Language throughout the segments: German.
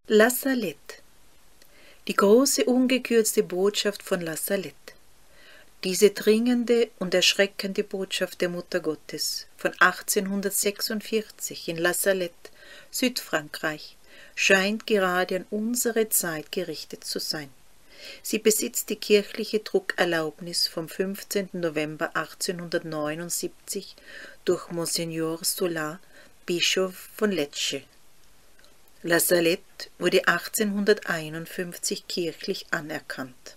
La Salette. Die große ungekürzte Botschaft von La Salette. Diese dringende und erschreckende Botschaft der Mutter Gottes von 1846 in La Salette, Südfrankreich, scheint gerade an unsere Zeit gerichtet zu sein. Sie besitzt die kirchliche Druckerlaubnis vom 15. November 1879 durch Monseigneur Sola, Bischof von Lecce. La Salette wurde 1851 kirchlich anerkannt.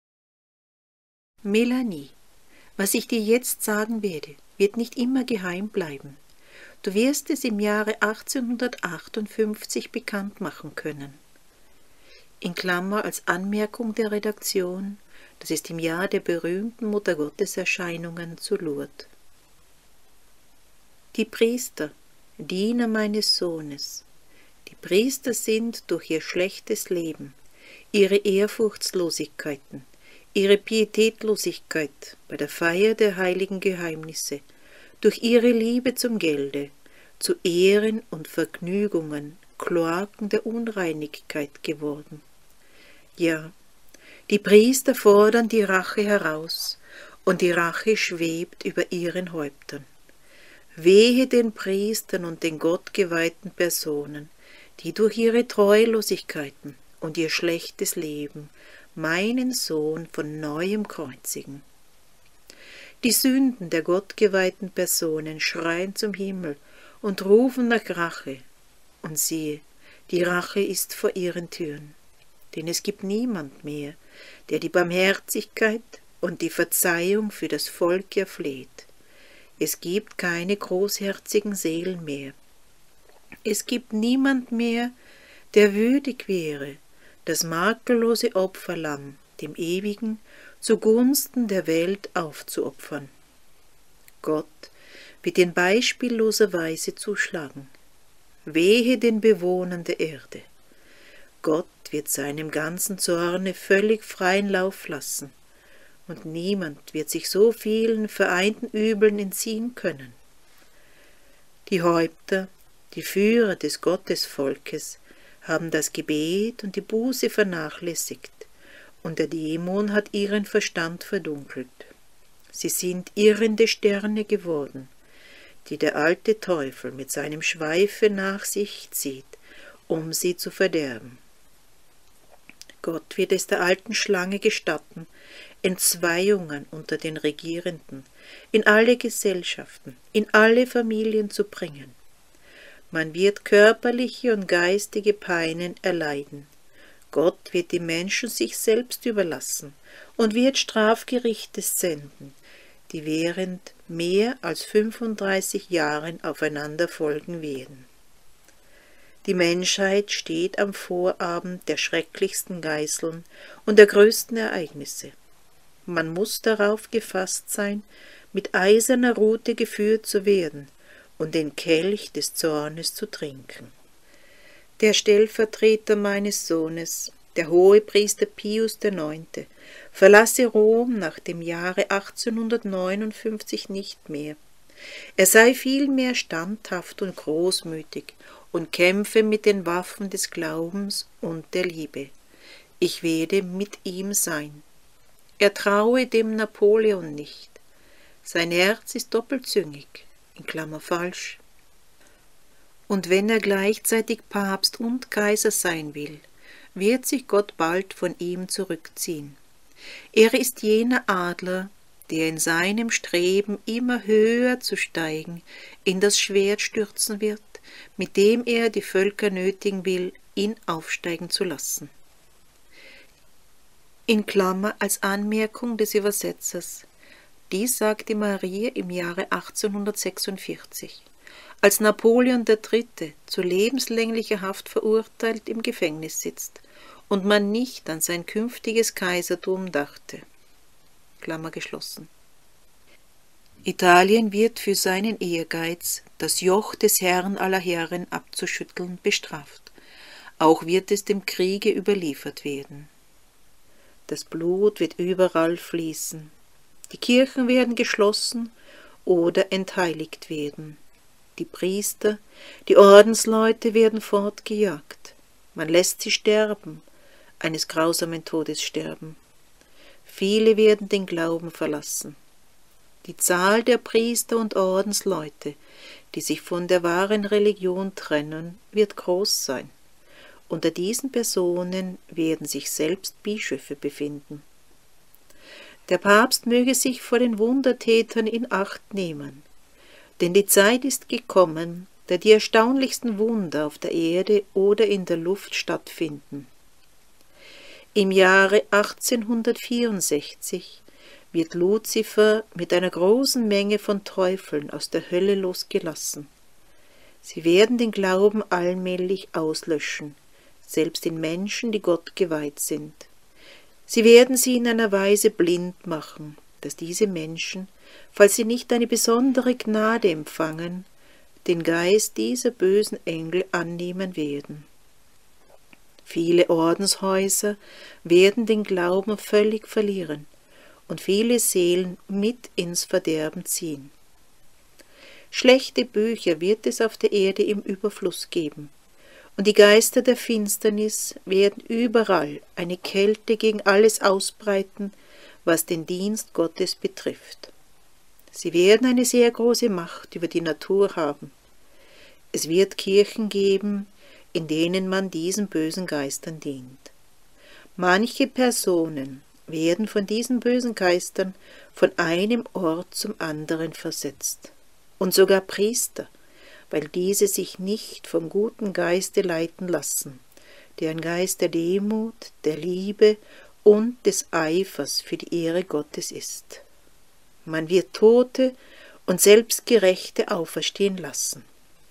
Melanie, was ich dir jetzt sagen werde, wird nicht immer geheim bleiben. Du wirst es im Jahre 1858 bekannt machen können. In Klammer als Anmerkung der Redaktion, das ist im Jahr der berühmten Muttergotteserscheinungen zu Lourdes. Die Priester, Diener meines Sohnes. Die Priester sind durch ihr schlechtes Leben, ihre Ehrfurchtslosigkeiten, ihre Pietätlosigkeit bei der Feier der heiligen Geheimnisse, durch ihre Liebe zum Gelde, zu Ehren und Vergnügungen, Kloaken der Unreinigkeit geworden. Ja, die Priester fordern die Rache heraus, und die Rache schwebt über ihren Häuptern. Wehe den Priestern und den gottgeweihten Personen, die durch ihre Treulosigkeiten und ihr schlechtes Leben meinen Sohn von neuem kreuzigen. Die Sünden der gottgeweihten Personen schreien zum Himmel und rufen nach Rache, und siehe, die Rache ist vor ihren Türen, denn es gibt niemand mehr, der die Barmherzigkeit und die Verzeihung für das Volk erfleht. Es gibt keine großherzigen Seelen mehr. Es gibt niemand mehr, der würdig wäre, das makellose Opferlamm dem Ewigen zugunsten der Welt aufzuopfern. Gott wird in beispielloser Weise zuschlagen. Wehe den Bewohnern der Erde. Gott wird seinem ganzen Zorne völlig freien Lauf lassen, und niemand wird sich so vielen vereinten Übeln entziehen können. Die Häupter, die Führer des Gottesvolkes, haben das Gebet und die Buße vernachlässigt, und der Dämon hat ihren Verstand verdunkelt. Sie sind irrende Sterne geworden, die der alte Teufel mit seinem Schweife nach sich zieht, um sie zu verderben. Gott wird es der alten Schlange gestatten, Entzweiungen unter den Regierenden, in alle Gesellschaften, in alle Familien zu bringen. Man wird körperliche und geistige Peinen erleiden. Gott wird die Menschen sich selbst überlassen und wird Strafgerichte senden, die während mehr als 35 Jahren aufeinander folgen werden. Die Menschheit steht am Vorabend der schrecklichsten Geißeln und der größten Ereignisse. Man muss darauf gefasst sein, mit eiserner Rute geführt zu werden und den Kelch des Zornes zu trinken. Der Stellvertreter meines Sohnes, der Hohepriester Pius IX., verlasse Rom nach dem Jahre 1859 nicht mehr. Er sei vielmehr standhaft und großmütig und kämpfe mit den Waffen des Glaubens und der Liebe. Ich werde mit ihm sein. Er traue dem Napoleon nicht. Sein Herz ist doppelzüngig, in Klammer falsch. Und wenn er gleichzeitig Papst und Kaiser sein will, wird sich Gott bald von ihm zurückziehen. Er ist jener Adler, der in seinem Streben immer höher zu steigen in das Schwert stürzen wird, mit dem er die Völker nötigen will, ihn aufsteigen zu lassen. In Klammer als Anmerkung des Übersetzers. Dies sagte Maria im Jahre 1846, als Napoleon III. Zu lebenslänglicher Haft verurteilt im Gefängnis sitzt und man nicht an sein künftiges Kaisertum dachte. Klammer geschlossen. Italien wird für seinen Ehrgeiz, das Joch des Herrn aller Herren abzuschütteln, bestraft. Auch wird es dem Kriege überliefert werden. Das Blut wird überall fließen. Die Kirchen werden geschlossen oder entheiligt werden. Die Priester, die Ordensleute werden fortgejagt. Man lässt sie sterben, eines grausamen Todes sterben. Viele werden den Glauben verlassen. Die Zahl der Priester und Ordensleute, die sich von der wahren Religion trennen, wird groß sein. Unter diesen Personen werden sich selbst Bischöfe befinden. Der Papst möge sich vor den Wundertätern in Acht nehmen, denn die Zeit ist gekommen, da die erstaunlichsten Wunder auf der Erde oder in der Luft stattfinden. Im Jahre 1864 wird Luzifer mit einer großen Menge von Teufeln aus der Hölle losgelassen. Sie werden den Glauben allmählich auslöschen, selbst in Menschen, die Gott geweiht sind. Sie werden sie in einer Weise blind machen, dass diese Menschen, falls sie nicht eine besondere Gnade empfangen, den Geist dieser bösen Engel annehmen werden. Viele Ordenshäuser werden den Glauben völlig verlieren und viele Seelen mit ins Verderben ziehen. Schlechte Bücher wird es auf der Erde im Überfluss geben, und die Geister der Finsternis werden überall eine Kälte gegen alles ausbreiten, was den Dienst Gottes betrifft. Sie werden eine sehr große Macht über die Natur haben. Es wird Kirchen geben, in denen man diesen bösen Geistern dient. Manche Personen werden von diesen bösen Geistern von einem Ort zum anderen versetzt. Und sogar Priester, weil diese sich nicht vom guten Geiste leiten lassen, der ein Geist der Demut, der Liebe und des Eifers für die Ehre Gottes ist. Man wird Tote und selbst Gerechte auferstehen lassen.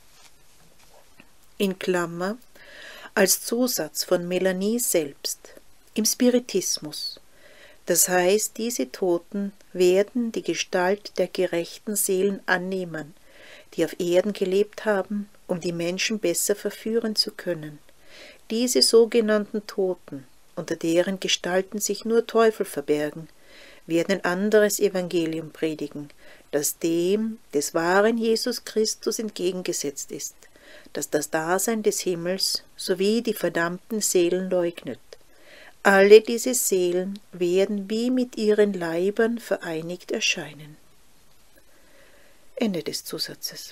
In Klammer, als Zusatz von Melanie selbst, im Spiritismus. Das heißt, diese Toten werden die Gestalt der gerechten Seelen annehmen, die auf Erden gelebt haben, um die Menschen besser verführen zu können. Diese sogenannten Toten, unter deren Gestalten sich nur Teufel verbergen, werden ein anderes Evangelium predigen, das dem des wahren Jesus Christus entgegengesetzt ist, das das Dasein des Himmels sowie die verdammten Seelen leugnet. Alle diese Seelen werden wie mit ihren Leibern vereinigt erscheinen. Ende des Zusatzes.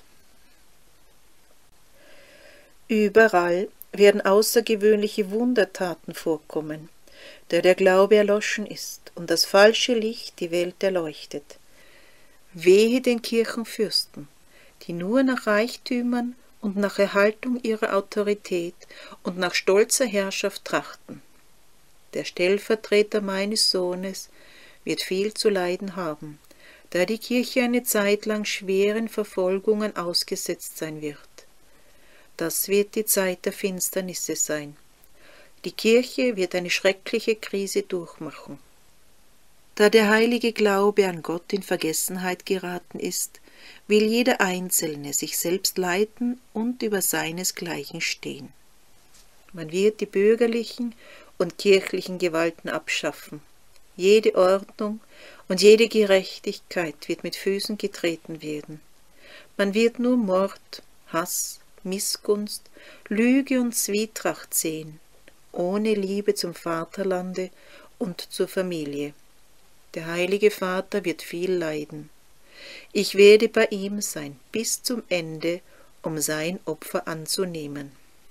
Überall werden außergewöhnliche Wundertaten vorkommen, da der Glaube erloschen ist und das falsche Licht die Welt erleuchtet. Wehe den Kirchenfürsten, die nur nach Reichtümern und nach Erhaltung ihrer Autorität und nach stolzer Herrschaft trachten. Der Stellvertreter meines Sohnes wird viel zu leiden haben, da die Kirche eine Zeit lang schweren Verfolgungen ausgesetzt sein wird. Das wird die Zeit der Finsternisse sein. Die Kirche wird eine schreckliche Krise durchmachen. Da der heilige Glaube an Gott in Vergessenheit geraten ist, will jeder Einzelne sich selbst leiten und über seinesgleichen stehen. Man wird die bürgerlichen und kirchlichen Gewalten abschaffen. Jede Ordnung und jede Gerechtigkeit wird mit Füßen getreten werden. Man wird nur Mord, Hass, Missgunst, Lüge und Zwietracht sehen, ohne Liebe zum Vaterlande und zur Familie. Der Heilige Vater wird viel leiden. Ich werde bei ihm sein bis zum Ende, um sein Opfer anzunehmen.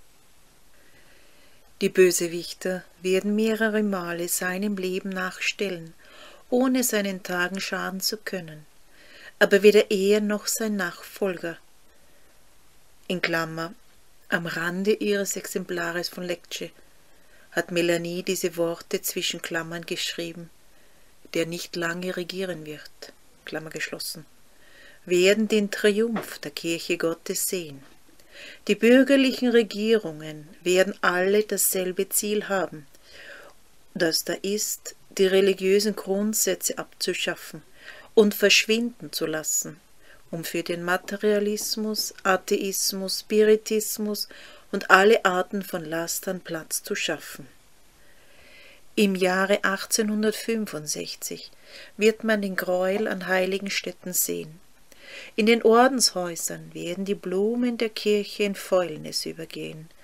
Die Bösewichter werden mehrere Male seinem Leben nachstellen, ohne seinen Tagen schaden zu können, aber weder er noch sein Nachfolger. In Klammer, am Rande ihres Exemplares von Lecce hat Melanie diese Worte zwischen Klammern geschrieben, der nicht lange regieren wird, Klammer geschlossen, werden den Triumph der Kirche Gottes sehen. Die bürgerlichen Regierungen werden alle dasselbe Ziel haben, das da ist, die religiösen Grundsätze abzuschaffen und verschwinden zu lassen, um für den Materialismus, Atheismus, Spiritismus und alle Arten von Lastern Platz zu schaffen. Im Jahre 1865 wird man den Gräuel an heiligen Stätten sehen. In den Ordenshäusern werden die Blumen der Kirche in Fäulnis übergehen,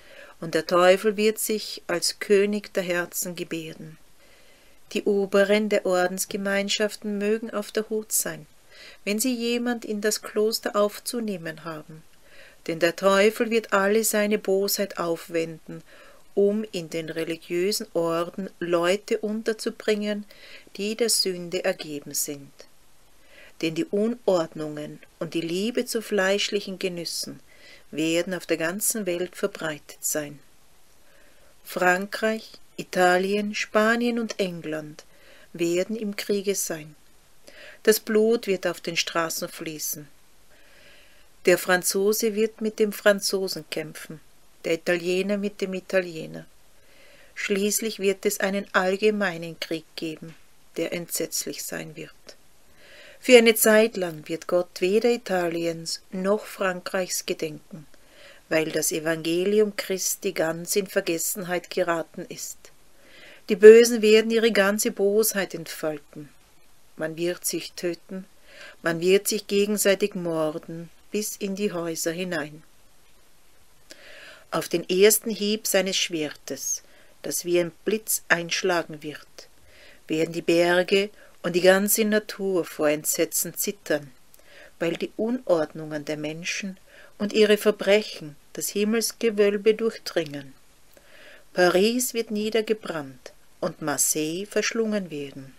und der Teufel wird sich als König der Herzen gebärden. Die Oberen der Ordensgemeinschaften mögen auf der Hut sein, wenn sie jemand in das Kloster aufzunehmen haben, denn der Teufel wird alle seine Bosheit aufwenden, um in den religiösen Orden Leute unterzubringen, die der Sünde ergeben sind. Denn die Unordnungen und die Liebe zu fleischlichen Genüssen werden auf der ganzen Welt verbreitet sein. Frankreich, Italien, Spanien und England werden im Kriege sein. Das Blut wird auf den Straßen fließen. Der Franzose wird mit dem Franzosen kämpfen, der Italiener mit dem Italiener. Schließlich wird es einen allgemeinen Krieg geben, der entsetzlich sein wird. Für eine Zeit lang wird Gott weder Italiens noch Frankreichs gedenken, weil das Evangelium Christi ganz in Vergessenheit geraten ist. Die Bösen werden ihre ganze Bosheit entfalten. Man wird sich töten, man wird sich gegenseitig morden, bis in die Häuser hinein. Auf den ersten Hieb seines Schwertes, das wie ein Blitz einschlagen wird, werden die Berge und die ganze Natur vor Entsetzen zittern, weil die Unordnungen der Menschen und ihre Verbrechen das Himmelsgewölbe durchdringen. Paris wird niedergebrannt und Marseille verschlungen werden.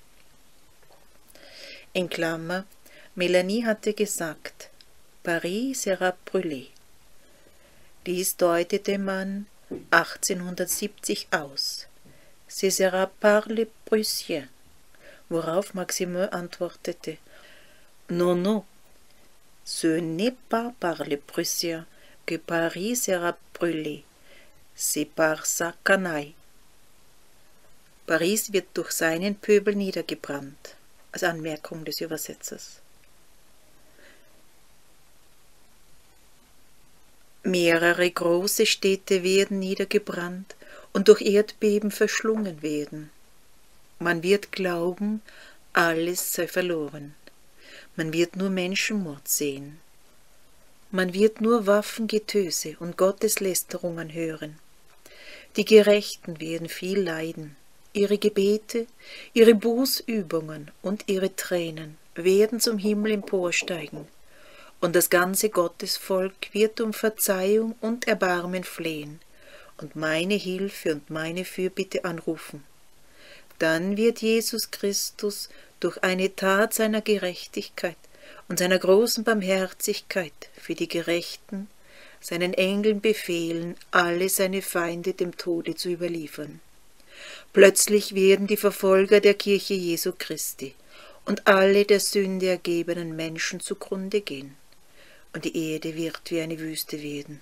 In Klammer, Melanie hatte gesagt, Paris sera brûlé. Dies deutete man 1870 aus. Ce sera par les Prussiens, worauf Maximin antwortete, non, non, ce n'est pas par les Prussiens que Paris sera brûlé, c'est par sa canaille. Paris wird durch seinen Pöbel niedergebrannt, als Anmerkung des Übersetzers. Mehrere große Städte werden niedergebrannt und durch Erdbeben verschlungen werden. Man wird glauben, alles sei verloren. Man wird nur Menschenmord sehen. Man wird nur Waffengetöse und Gotteslästerungen hören. Die Gerechten werden viel leiden. Ihre Gebete, ihre Bußübungen und ihre Tränen werden zum Himmel emporsteigen. Und das ganze Gottesvolk wird um Verzeihung und Erbarmen flehen und meine Hilfe und meine Fürbitte anrufen. Dann wird Jesus Christus durch eine Tat seiner Gerechtigkeit und seiner großen Barmherzigkeit für die Gerechten seinen Engeln befehlen, alle seine Feinde dem Tode zu überliefern. Plötzlich werden die Verfolger der Kirche Jesu Christi und alle der Sünde ergebenen Menschen zugrunde gehen, und die Erde wird wie eine Wüste werden.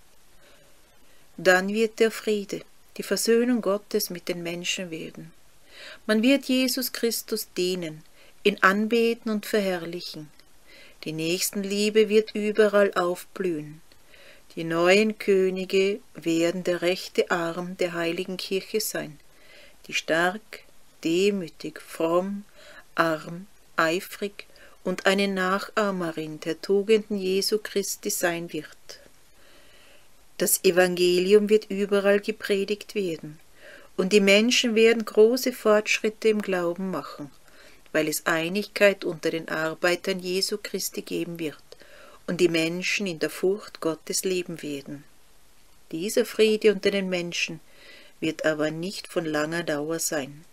Dann wird der Friede, die Versöhnung Gottes mit den Menschen werden. Man wird Jesus Christus dienen, ihn anbeten und verherrlichen. Die Nächstenliebe wird überall aufblühen. Die neuen Könige werden der rechte Arm der heiligen Kirche sein, die stark, demütig, fromm, arm, eifrig und eine Nachahmerin der Tugenden Jesu Christi sein wird. Das Evangelium wird überall gepredigt werden, und die Menschen werden große Fortschritte im Glauben machen, weil es Einigkeit unter den Arbeitern Jesu Christi geben wird und die Menschen in der Furcht Gottes leben werden. Dieser Friede unter den Menschen wird aber nicht von langer Dauer sein.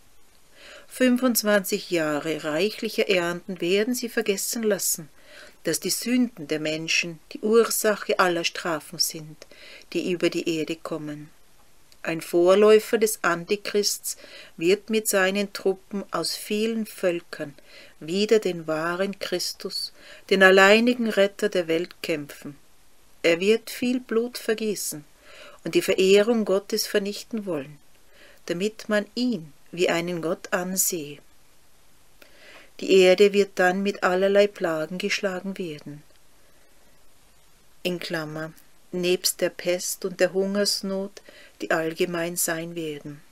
25 Jahre reichlicher Ernten werden sie vergessen lassen, dass die Sünden der Menschen die Ursache aller Strafen sind, die über die Erde kommen. Ein Vorläufer des Antichrists wird mit seinen Truppen aus vielen Völkern wider den wahren Christus, den alleinigen Retter der Welt, kämpfen. Er wird viel Blut vergießen und die Verehrung Gottes vernichten wollen, damit man ihn wie einen Gott ansehe. Die Erde wird dann mit allerlei Plagen geschlagen werden. In Klammer, nebst der Pest und der Hungersnot, die allgemein sein werden.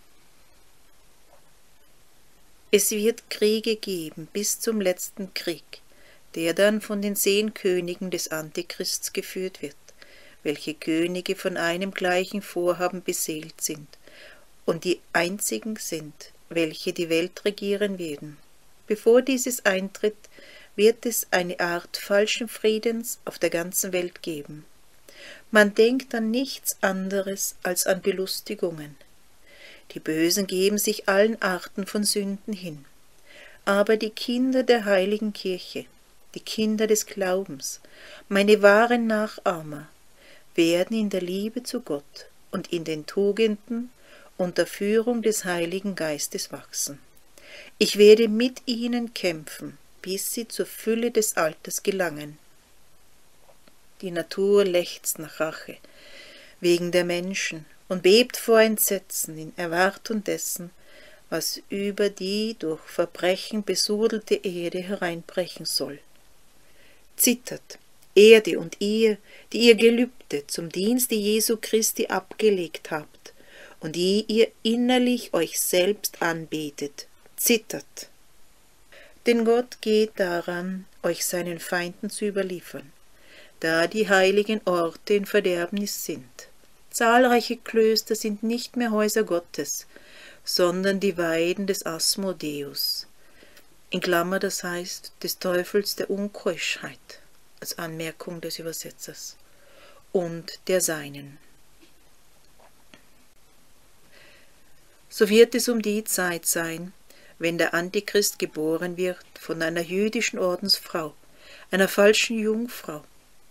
Es wird Kriege geben bis zum letzten Krieg, der dann von den 10 Königen des Antichrists geführt wird, welche Könige von einem gleichen Vorhaben beseelt sind und die einzigen sind, welche die Welt regieren werden. Bevor dieses eintritt, wird es eine Art falschen Friedens auf der ganzen Welt geben. Man denkt an nichts anderes als an Belustigungen. Die Bösen geben sich allen Arten von Sünden hin. Aber die Kinder der heiligen Kirche, die Kinder des Glaubens, meine wahren Nachahmer, werden in der Liebe zu Gott und in den Tugenden unter Führung des Heiligen Geistes wachsen. Ich werde mit ihnen kämpfen, bis sie zur Fülle des Alters gelangen. Die Natur lechzt nach Rache wegen der Menschen und bebt vor Entsetzen in Erwartung dessen, was über die durch Verbrechen besudelte Erde hereinbrechen soll. Zittert, Erde und ihr, die ihr Gelübde zum Dienste Jesu Christi abgelegt habt und die ihr innerlich euch selbst anbetet, zittert. Denn Gott geht daran, euch seinen Feinden zu überliefern, da die heiligen Orte in Verderbnis sind. Zahlreiche Klöster sind nicht mehr Häuser Gottes, sondern die Weiden des Asmodeus, in Klammer das heißt des Teufels der Unkeuschheit, als Anmerkung des Übersetzers, und der Seinen. So wird es um die Zeit sein, wenn der Antichrist geboren wird von einer jüdischen Ordensfrau, einer falschen Jungfrau,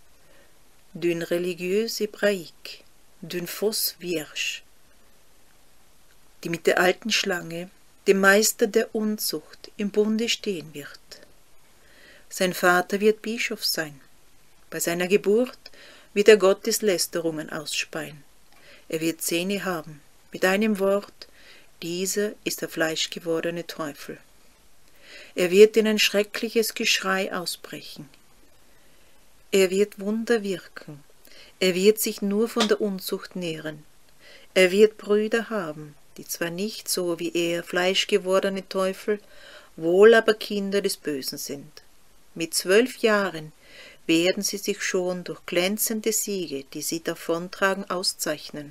d'une religieuse hébraïque, d'une fausse vierge, die mit der alten Schlange, dem Meister der Unzucht, im Bunde stehen wird. Sein Vater wird Bischof sein. Bei seiner Geburt wird er Gotteslästerungen ausspeien. Er wird Zähne haben. Mit einem Wort, dieser ist der fleischgewordene Teufel. Er wird in ein schreckliches Geschrei ausbrechen. Er wird Wunder wirken. Er wird sich nur von der Unzucht nähren. Er wird Brüder haben, die zwar nicht so wie er fleischgewordene Teufel, wohl aber Kinder des Bösen sind. Mit 12 Jahren werden sie sich schon durch glänzende Siege, die sie davontragen, auszeichnen.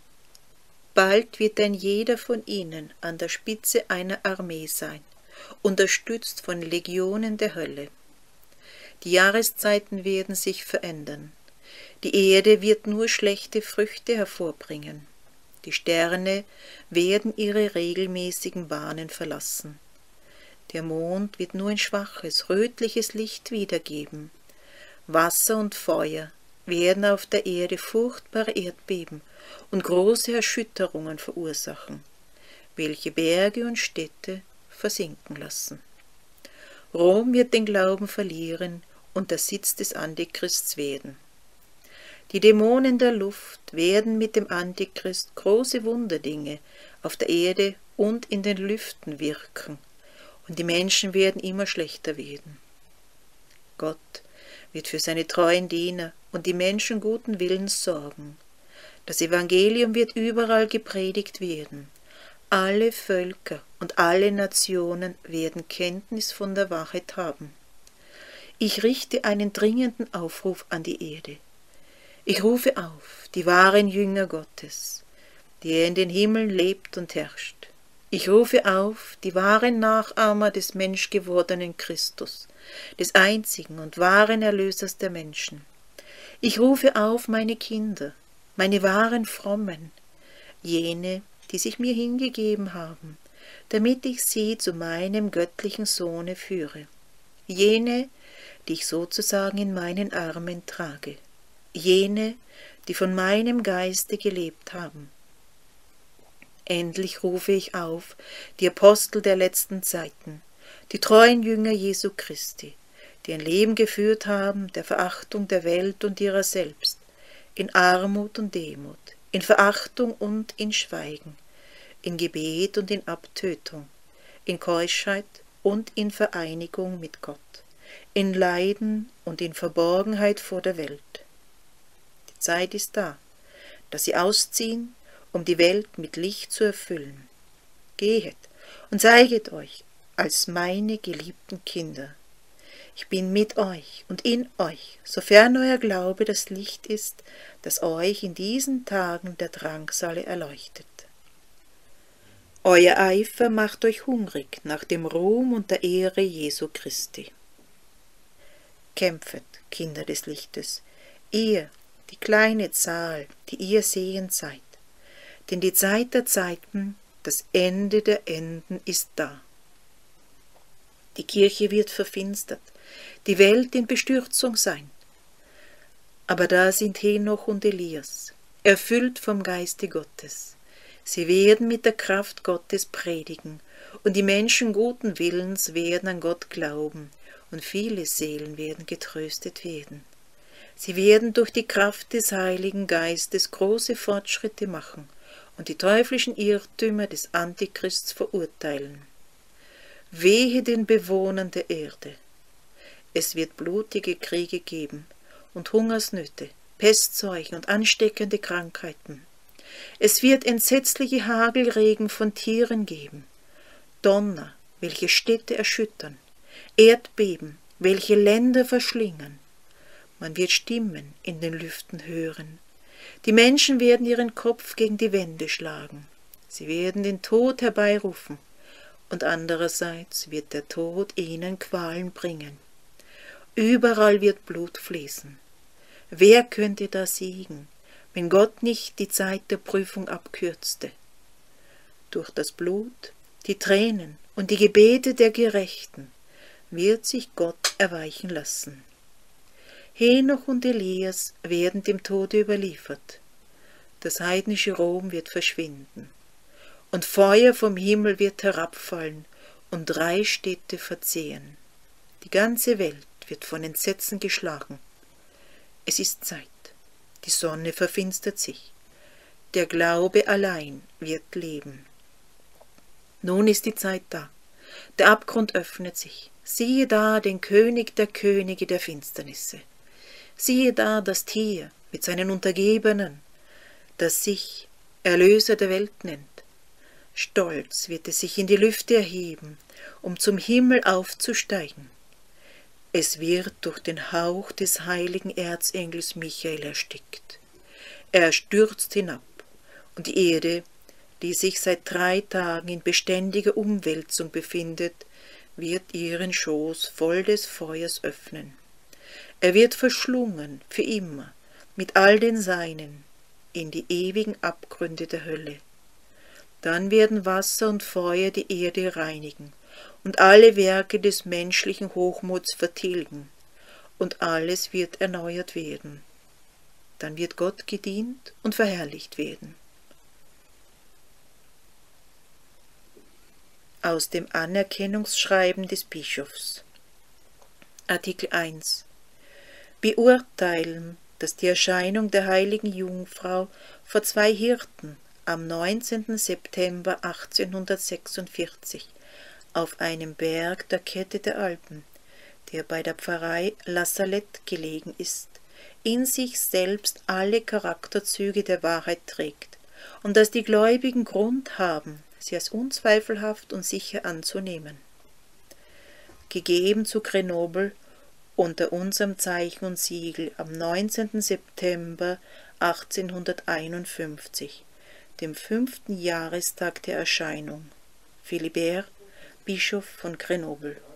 Bald wird ein jeder von ihnen an der Spitze einer Armee sein, unterstützt von Legionen der Hölle. Die Jahreszeiten werden sich verändern. Die Erde wird nur schlechte Früchte hervorbringen. Die Sterne werden ihre regelmäßigen Bahnen verlassen. Der Mond wird nur ein schwaches, rötliches Licht wiedergeben. Wasser und Feuer werden auf der Erde furchtbare Erdbeben und große Erschütterungen verursachen, welche Berge und Städte versinken lassen. Rom wird den Glauben verlieren und der Sitz des Antichrists werden. Die Dämonen der Luft werden mit dem Antichrist große Wunderdinge auf der Erde und in den Lüften wirken, und die Menschen werden immer schlechter werden. Gott wird für seine treuen Diener und die Menschen guten Willens sorgen. Das Evangelium wird überall gepredigt werden. Alle Völker und alle Nationen werden Kenntnis von der Wahrheit haben. Ich richte einen dringenden Aufruf an die Erde. Ich rufe auf, die wahren Jünger Gottes, die er in den Himmeln lebt und herrscht. Ich rufe auf, die wahren Nachahmer des menschgewordenen Christus, des einzigen und wahren Erlösers der Menschen. Ich rufe auf meine Kinder, meine wahren Frommen, jene, die sich mir hingegeben haben, damit ich sie zu meinem göttlichen Sohne führe, jene, die ich sozusagen in meinen Armen trage, jene, die von meinem Geiste gelebt haben. Endlich rufe ich auf, die Apostel der letzten Zeiten, die treuen Jünger Jesu Christi, die ein Leben geführt haben der Verachtung der Welt und ihrer selbst, in Armut und Demut, in Verachtung und in Schweigen, in Gebet und in Abtötung, in Keuschheit und in Vereinigung mit Gott, in Leiden und in Verborgenheit vor der Welt. Die Zeit ist da, dass sie ausziehen, um die Welt mit Licht zu erfüllen. Gehet und zeiget euch als meine geliebten Kinder. Ich bin mit euch und in euch, sofern euer Glaube das Licht ist, das euch in diesen Tagen der Drangsale erleuchtet. Euer Eifer macht euch hungrig nach dem Ruhm und der Ehre Jesu Christi. Kämpfet, Kinder des Lichtes, ihr, die kleine Zahl, die ihr sehend seid, denn die Zeit der Zeiten, das Ende der Enden ist da. Die Kirche wird verfinstert, die Welt in Bestürzung sein. Aber da sind Henoch und Elias, erfüllt vom Geiste Gottes. Sie werden mit der Kraft Gottes predigen, und die Menschen guten Willens werden an Gott glauben, und viele Seelen werden getröstet werden. Sie werden durch die Kraft des Heiligen Geistes große Fortschritte machen und die teuflischen Irrtümer des Antichrists verurteilen. Wehe den Bewohnern der Erde! Es wird blutige Kriege geben und Hungersnöte, Pestseuchen und ansteckende Krankheiten. Es wird entsetzliche Hagelregen von Tieren geben, Donner, welche Städte erschüttern, Erdbeben, welche Länder verschlingen. Man wird Stimmen in den Lüften hören. Die Menschen werden ihren Kopf gegen die Wände schlagen. Sie werden den Tod herbeirufen, und andererseits wird der Tod ihnen Qualen bringen. Überall wird Blut fließen. Wer könnte da siegen, wenn Gott nicht die Zeit der Prüfung abkürzte? Durch das Blut, die Tränen und die Gebete der Gerechten wird sich Gott erweichen lassen. Henoch und Elias werden dem Tode überliefert. Das heidnische Rom wird verschwinden, und Feuer vom Himmel wird herabfallen und 3 Städte verzehren. Die ganze Welt wird von Entsetzen geschlagen. Es ist Zeit. Die Sonne verfinstert sich. Der Glaube allein wird leben. Nun ist die Zeit da. Der Abgrund öffnet sich. Siehe da den König der Könige der Finsternisse. Siehe da das Tier mit seinen Untergebenen, das sich Erlöser der Welt nennt. Stolz wird es sich in die Lüfte erheben, um zum Himmel aufzusteigen. Es wird durch den Hauch des heiligen Erzengels Michael erstickt. Er stürzt hinab, und die Erde, die sich seit 3 Tagen in beständiger Umwälzung befindet, wird ihren Schoß voll des Feuers öffnen. Er wird verschlungen für immer mit all den Seinen in die ewigen Abgründe der Hölle. Dann werden Wasser und Feuer die Erde reinigen und alle Werke des menschlichen Hochmuts vertilgen, und alles wird erneuert werden. Dann wird Gott gedient und verherrlicht werden. Aus dem Anerkennungsschreiben des Bischofs. Artikel 1. Beurteilen, dass die Erscheinung der heiligen Jungfrau vor 2 Hirten am 19. September 1846 auf einem Berg der Kette der Alpen, der bei der Pfarrei La Salette gelegen ist, in sich selbst alle Charakterzüge der Wahrheit trägt und dass die Gläubigen Grund haben, sie als unzweifelhaft und sicher anzunehmen. Gegeben zu Grenoble unter unserem Zeichen und Siegel am 19. September 1851, dem 5. Jahrestag der Erscheinung. Philibert, Bischof von Grenoble.